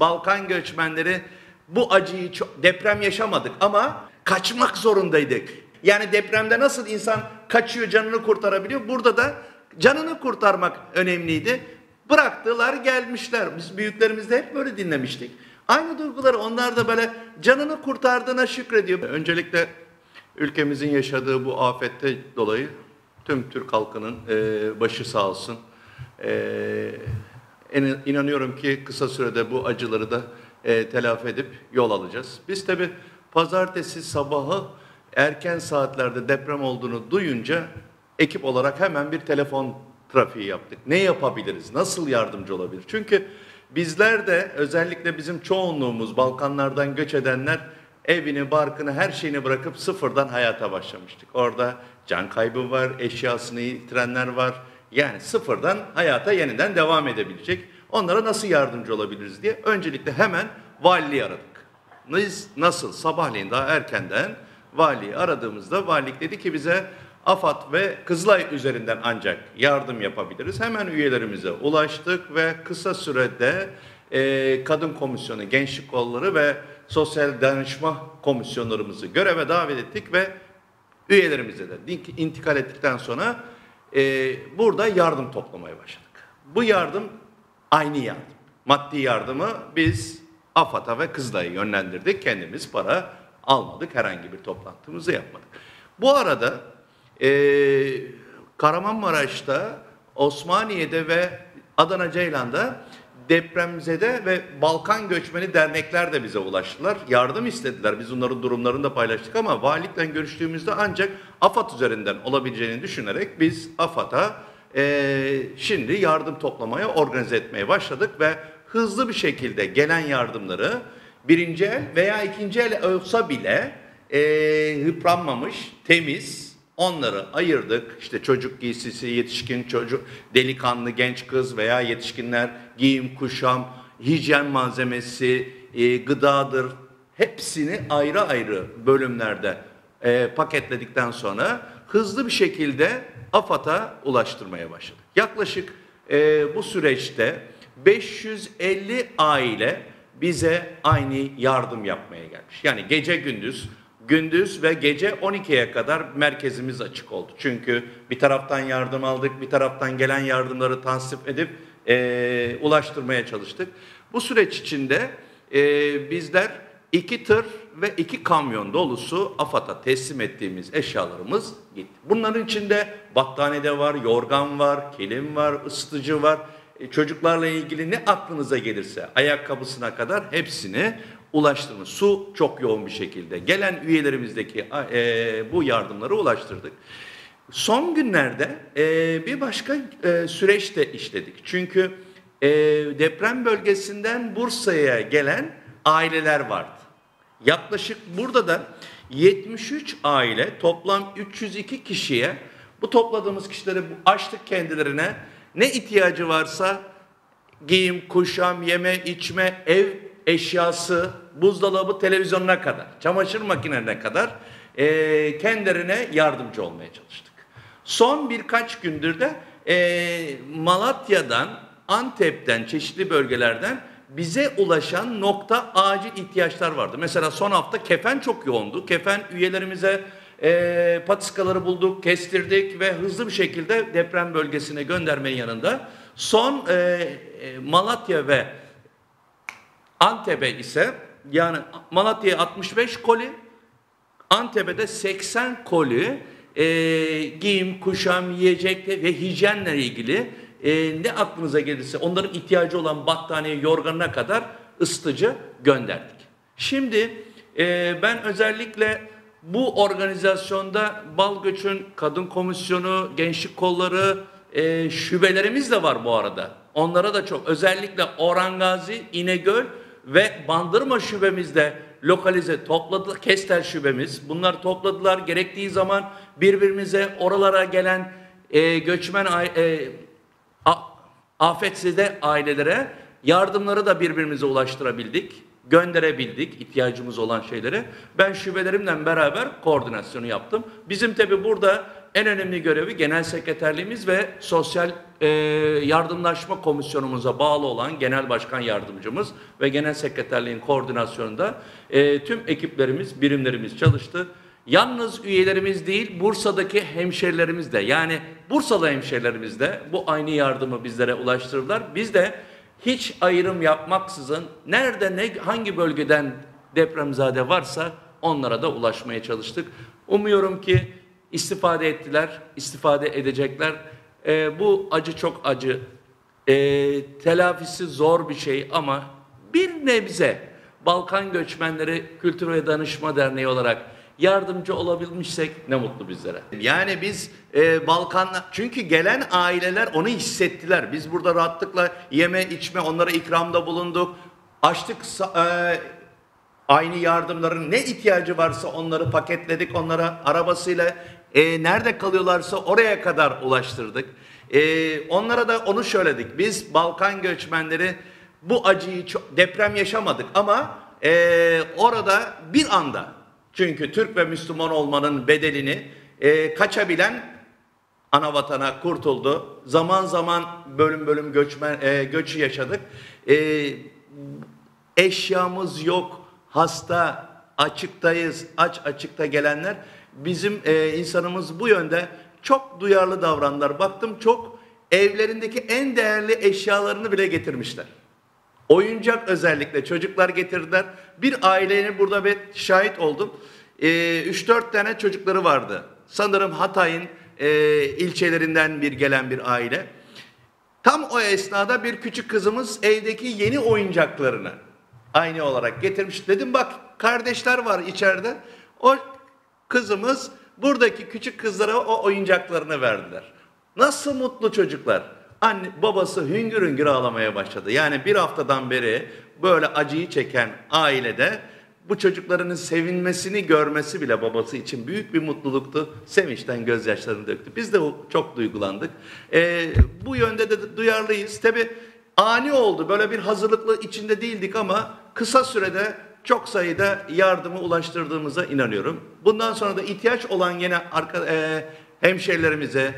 Balkan göçmenleri bu acıyı deprem yaşamadık ama kaçmak zorundaydık. Yani depremde nasıl insan kaçıyor, canını kurtarabiliyor, burada da canını kurtarmak önemliydi. Bıraktılar, gelmişler. Biz büyüklerimizde hep böyle dinlemiştik. Aynı duyguları onlar da böyle canını kurtardığına şükrediyor. Öncelikle ülkemizin yaşadığı bu afette dolayı tüm Türk halkının başı sağ olsun. İnanıyorum ki kısa sürede bu acıları da telafi edip yol alacağız. Biz tabi pazartesi sabahı erken saatlerde deprem olduğunu duyunca ekip olarak hemen bir telefon trafiği yaptık. Ne yapabiliriz? Nasıl yardımcı olabilir? Çünkü bizler de özellikle bizim çoğunluğumuz Balkanlardan göç edenler evini, barkını, her şeyini bırakıp sıfırdan hayata başlamıştık. Orada can kaybı var, eşyasını yitirenler var. Yani sıfırdan hayata yeniden devam edebilecek. Onlara nasıl yardımcı olabiliriz diye öncelikle hemen valiliği aradık. Nasıl? Sabahleyin daha erkenden valiyi aradığımızda valilik dedi ki bize AFAD ve Kızılay üzerinden ancak yardım yapabiliriz. Hemen üyelerimize ulaştık ve kısa sürede kadın komisyonu, gençlik kolları ve sosyal danışma komisyonlarımızı göreve davet ettik ve üyelerimize de intikal ettikten sonra burada yardım toplamaya başladık. Bu yardım aynı yardım. Maddi yardımı biz AFAD'a ve Kızılay'a yönlendirdik. Kendimiz para almadık. Herhangi bir toplantımızı yapmadık. Bu arada Kahramanmaraş'ta, Osmaniye'de ve Adana Ceylan'da depremzede ve Balkan göçmeni dernekler de bize ulaştılar. Yardım istediler. Biz onların durumlarını da paylaştık ama valilikle görüştüğümüzde ancak AFAD üzerinden olabileceğini düşünerek biz AFAD'a şimdi yardım toplamaya, organize etmeye başladık ve hızlı bir şekilde gelen yardımları birinci el veya ikinci el olsa bile yıpranmamış, temiz, onları ayırdık. İşte çocuk giysisi, yetişkin çocuk, delikanlı genç kız veya yetişkinler, giyim, kuşam, hijyen malzemesi, gıdadır. Hepsini ayrı ayrı bölümlerde paketledikten sonra hızlı bir şekilde AFAD'a ulaştırmaya başladık. Yaklaşık bu süreçte 550 aile bize aynı yardım yapmaya gelmiş. Yani gece gündüz ve gece 12'ye kadar merkezimiz açık oldu. Çünkü bir taraftan yardım aldık, bir taraftan gelen yardımları tansip edip ulaştırmaya çalıştık. Bu süreç içinde bizler 2 tır ve 2 kamyon dolusu AFAD'a teslim ettiğimiz eşyalarımız gitti. Bunların içinde battaniye de var, yorgan var, kilim var, ısıtıcı var. Çocuklarla ilgili ne aklınıza gelirse ayakkabısına kadar hepsini ulaştırmış. Su çok yoğun bir şekilde. Gelen üyelerimizdeki bu yardımları ulaştırdık. Son günlerde bir başka süreç de işledik. Çünkü deprem bölgesinden Bursa'ya gelen aileler vardı. Yaklaşık burada da 73 aile toplam 302 kişiye bu topladığımız kişileri açtık kendilerine. Ne ihtiyacı varsa giyim, kuşam, yeme, içme, ev eşyası, buzdolabı, televizyonuna kadar, çamaşır makinelerine kadar kendilerine yardımcı olmaya çalıştık. Son birkaç gündür de Malatya'dan, Antep'ten, çeşitli bölgelerden bize ulaşan nokta acil ihtiyaçlar vardı. Mesela son hafta kefen çok yoğundu. Kefen üyelerimize patiskaları bulduk, kestirdik ve hızlı bir şekilde deprem bölgesine göndermenin yanında son Malatya ve Antep'e ise yani Malatya'ya 65 koli, Antep'e de 80 koli giyim, kuşam, yiyecek ve hijyenle ilgili ne aklınıza gelirse onların ihtiyacı olan battaniye, yorganına kadar ısıtıcı gönderdik. Şimdi ben özellikle bu organizasyonda Balgöç'ün kadın komisyonu, gençlik kolları, şubelerimiz de var bu arada. Onlara da çok özellikle Orhangazi, İnegöl ve Bandırma şubemizde lokalize topladı. Kestel şubemiz. Bunlar topladılar. Gerektiği zaman birbirimize oralara gelen göçmen afetzede ailelere yardımları da birbirimize ulaştırabildik. Gönderebildik ihtiyacımız olan şeyleri. Ben şubelerimle beraber koordinasyonu yaptım. Bizim tabi burada en önemli görevi genel sekreterliğimiz ve sosyal yardımlaşma komisyonumuza bağlı olan genel başkan yardımcımız ve genel sekreterliğin koordinasyonunda tüm ekiplerimiz, birimlerimiz çalıştı. Yalnız üyelerimiz değil, Bursa'daki hemşerilerimiz de, yani Bursalı hemşerilerimiz de bu aynı yardımı bizlere ulaştırdılar. Biz de hiç ayrım yapmaksızın nerede hangi bölgeden depremzade varsa onlara da ulaşmaya çalıştık. Umuyorum ki istifade ettiler, istifade edecekler. Bu acı çok acı. Telafisi zor bir şey ama bir nebze Balkan Göçmenleri Kültür ve Danışma Derneği olarak yardımcı olabilmişsek ne mutlu bizlere. Yani biz Balkanlar, çünkü gelen aileler onu hissettiler. Biz burada rahatlıkla yeme içme, onlara ikramda bulunduk. Açtık aynı yardımların ne ihtiyacı varsa onları paketledik, onlara arabasıyla nerede kalıyorlarsa oraya kadar ulaştırdık. Onlara da onu söyledik. Biz Balkan göçmenleri bu acıyı deprem yaşamadık ama orada bir anda, çünkü Türk ve Müslüman olmanın bedelini kaçabilen ana vatana kurtuldu. Zaman zaman bölüm bölüm göçü yaşadık. Eşyamız yok, hasta, açıktayız, açıkta gelenler. Bizim insanımız bu yönde çok duyarlı davrandılar. Baktım çok evlerindeki en değerli eşyalarını bile getirmişler. Oyuncak özellikle çocuklar getirdiler. Bir ailenin burada bir şahit oldum. 3-4 tane çocukları vardı. Sanırım Hatay'ın ilçelerinden gelen bir aile. Tam o esnada bir küçük kızımız evdeki yeni oyuncaklarını aynı olarak getirmiş. Dedim bak kardeşler var içeride. O kızımız buradaki küçük kızlara o oyuncaklarını verdiler. Nasıl mutlu çocuklar. Anne, babası hüngür hüngür ağlamaya başladı. Yani bir haftadan beri böyle acıyı çeken ailede bu çocuklarının sevinmesini görmesi bile babası için büyük bir mutluluktu. Sevinçten gözyaşlarını döktü. Biz de çok duygulandık. Bu yönde de duyarlıyız. Tabii ani oldu. Böyle bir hazırlıklı içinde değildik ama kısa sürede çok sayıda yardımı ulaştırdığımıza inanıyorum. Bundan sonra da ihtiyaç olan yine hemşerilerimize,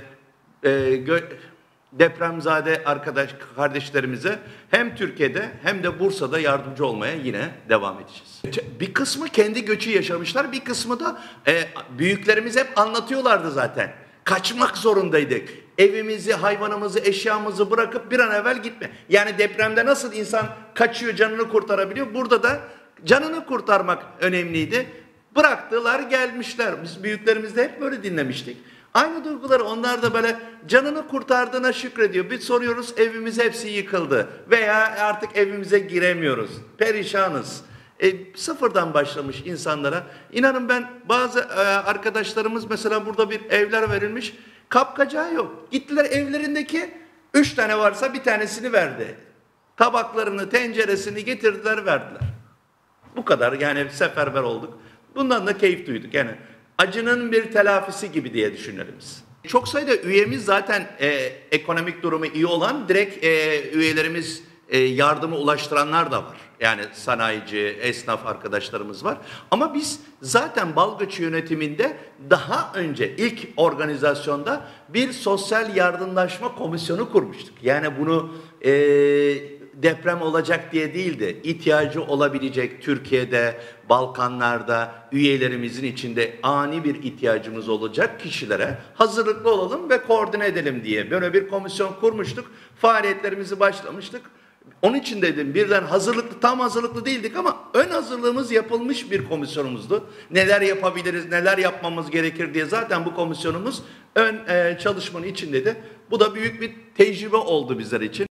depremzade kardeşlerimize hem Türkiye'de hem de Bursa'da yardımcı olmaya yine devam edeceğiz. Bir kısmı kendi göçü yaşamışlar, bir kısmı da büyüklerimiz hep anlatıyorlardı zaten. Kaçmak zorundaydık. Evimizi, hayvanımızı, eşyamızı bırakıp bir an evvel gitme. Yani depremde nasıl insan kaçıyor, canını kurtarabiliyor? Burada da canını kurtarmak önemliydi. Bıraktılar, gelmişler. Biz büyüklerimiz de hep böyle dinlemiştik. Aynı duyguları onlar da böyle canını kurtardığına şükrediyor. Biz soruyoruz, evimiz hepsi yıkıldı veya artık evimize giremiyoruz. Perişanız. Sıfırdan başlamış insanlara. İnanın ben bazı arkadaşlarımız mesela burada bir evler verilmiş. Kapkacağı yok. Gittiler evlerindeki 3 tane varsa bir tanesini verdi. Tabaklarını, tenceresini getirdiler, verdiler. Bu kadar yani seferber olduk. Bundan da keyif duyduk. Yani acının bir telafisi gibi diye düşünelim biz. Çok sayıda üyemiz zaten ekonomik durumu iyi olan direkt üyelerimiz yardımı ulaştıranlar da var. Yani sanayici, esnaf arkadaşlarımız var. Ama biz zaten Balgıç yönetiminde daha önce ilk organizasyonda bir sosyal yardımlaşma komisyonu kurmuştuk. Yani bunu deprem olacak diye değil de ihtiyacı olabilecek Türkiye'de, Balkanlar'da üyelerimizin içinde ani bir ihtiyacımız olacak kişilere hazırlıklı olalım ve koordine edelim diye böyle bir komisyon kurmuştuk. Faaliyetlerimizi başlamıştık. Onun için dedim birden hazırlıklı, tam hazırlıklı değildik ama ön hazırlığımız yapılmış bir komisyonumuzdu. Neler yapabiliriz, neler yapmamız gerekir diye zaten bu komisyonumuz ön çalışmanın içindeydi. Bu da büyük bir tecrübe oldu bizler için.